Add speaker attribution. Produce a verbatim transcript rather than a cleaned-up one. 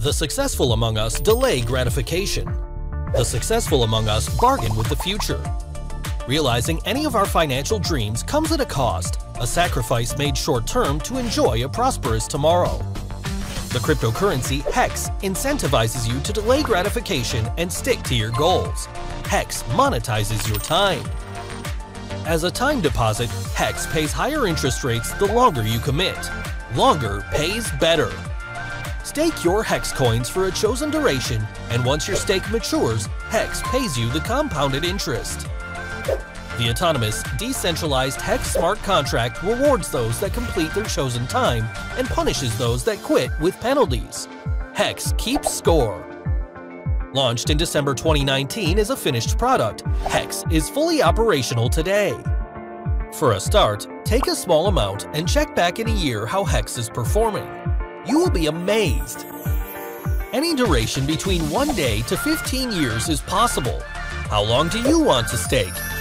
Speaker 1: The successful among us delay gratification. The successful among us bargain with the future. Realizing any of our financial dreams comes at a cost, a sacrifice made short-term to enjoy a prosperous tomorrow. The cryptocurrency HEX incentivizes you to delay gratification and stick to your goals. HEX monetizes your time. As a time deposit, HEX pays higher interest rates the longer you commit. Longer pays better. Stake your HEX coins for a chosen duration, and once your stake matures, HEX pays you the compounded interest. The autonomous, decentralized HEX smart contract rewards those that complete their chosen time and punishes those that quit with penalties. HEX keeps score. Launched in December twenty nineteen as a finished product, HEX is fully operational today. For a start, take a small amount and check back in a year how HEX is performing. You will be amazed. Any duration between one day to fifteen years is possible. How long do you want to stake?